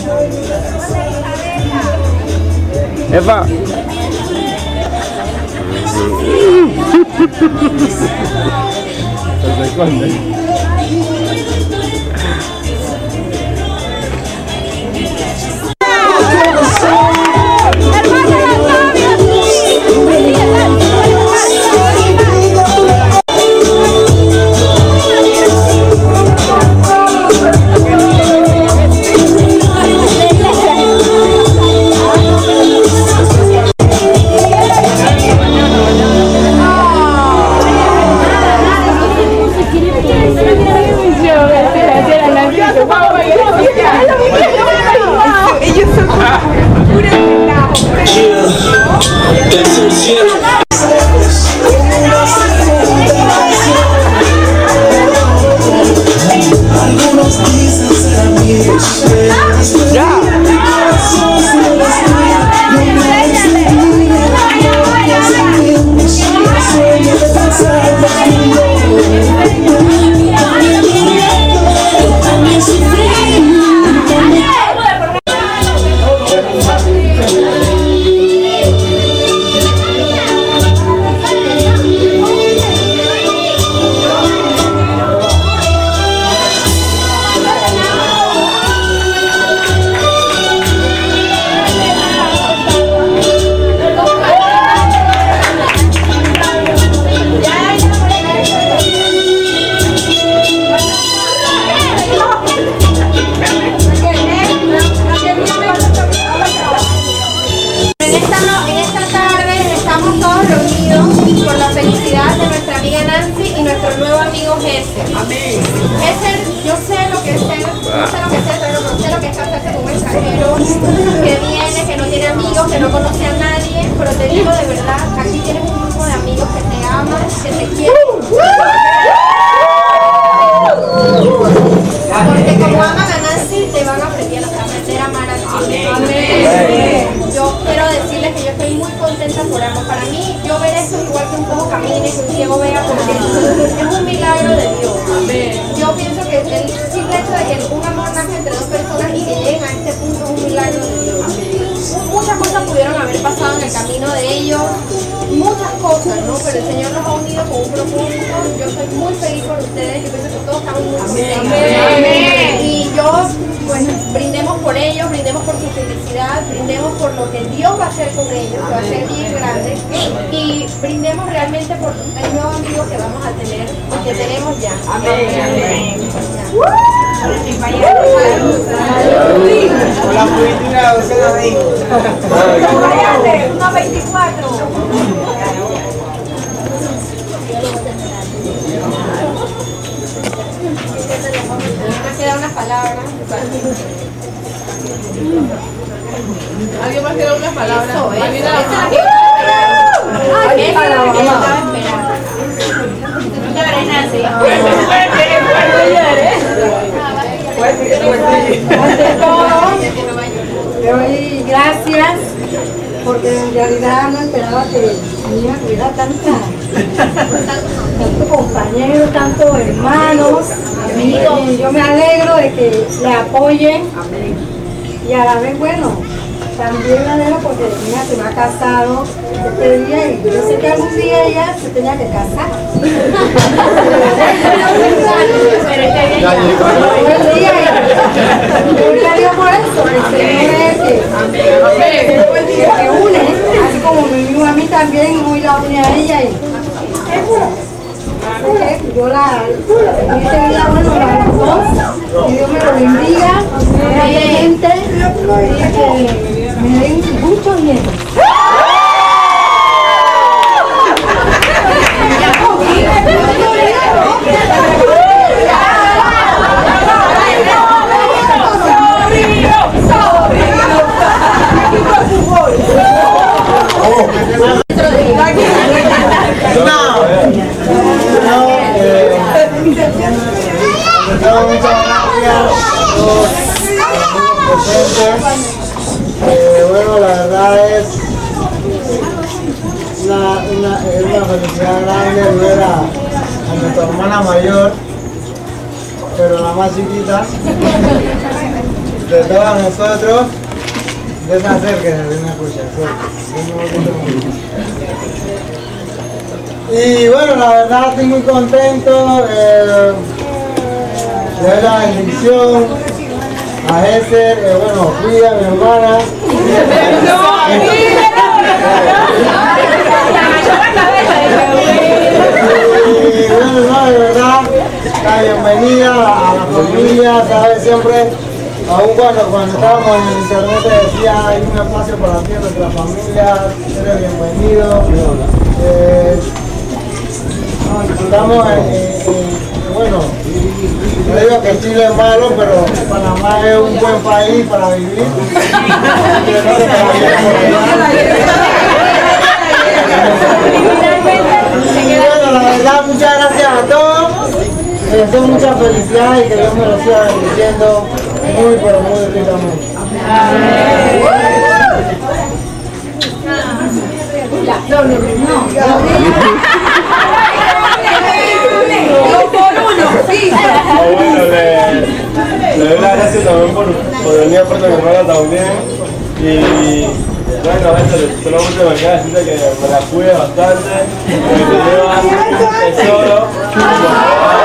Epa. Se esconde. Que viene, que no tiene amigos, que no conoce a nadie, pero te digo de verdad, aquí tienes un grupo de amigos que te aman, que te quieren. Porque como aman a Nancy, te van a aprender a amar a ti. Amén. Yo quiero decirles que yo estoy muy contenta por ambos. Para mí, yo ver esto igual que un poco camine, que un ciego vea, porque es un milagro de Dios. Yo pienso que el simple hecho de que un amor nace entre dos personas y que lleguen a este punto es un milagro de Dios. Muchas cosas pudieron haber pasado en el camino de ellos, muchas cosas, ¿no? Pero el Señor los ha unido con un propósito. Yo soy muy feliz por ustedes, yo pienso que todos estamos muy contentos. Y yo, pues, brindemos por ellos, brindemos por su felicidad, brindemos por lo que Dios va a hacer con ellos, que va a ser bien grande, y brindemos realmente por el nuevo amigo que vamos a tener y que tenemos ya. Amén. La política de usted la dijo. Una 24. Me quedan unas palabras. ¿Alguien más quiere unas palabras? Eso, ¿Alguien esa la es la que yo estaba esperando. No llores, Nancy. Ante todo, le doy gracias porque en realidad no esperaba que niña tuviera tanto compañeros, tantos hermanos, amigos. Y yo me alegro de que le apoyen y a la vez, bueno, también me alegro porque mi hija se me ha casado este día y yo sé que algún día ella se tenía que casar. Gloria a Dios por eso, el Señor es que une, así como me unió a mí también, hoy la une a ella y yo en este día, bueno, a los dos, que Dios me lo bendiga, realmente, y que me den muchos nietos. Bueno, la verdad es una felicidad grande ver a nuestra hermana mayor, pero la más chiquita, de todos nosotros. Desacérquense, así me escuchan. Y bueno, la verdad estoy muy contento de dar la bendición a Esther, bueno, Frida, mi hermana. Y bueno, no, de verdad, la bienvenida a la familia, sabes, siempre, aún cuando estábamos en el internet te decía, hay un espacio para ti en nuestra familia, eres bienvenido. Estamos bueno, no digo que Chile es malo, pero Panamá es un buen país para vivir. Y bueno, la verdad, muchas gracias a todos. Les deseo mucha felicidad y que Dios me lo siga bendiciendo muy, pero muy ricamente. Bueno, le doy las gracias también por venir a Puerto Rico también. Y bueno, solamente me queda decirte que me la cuide bastante, que te lleva tesoro.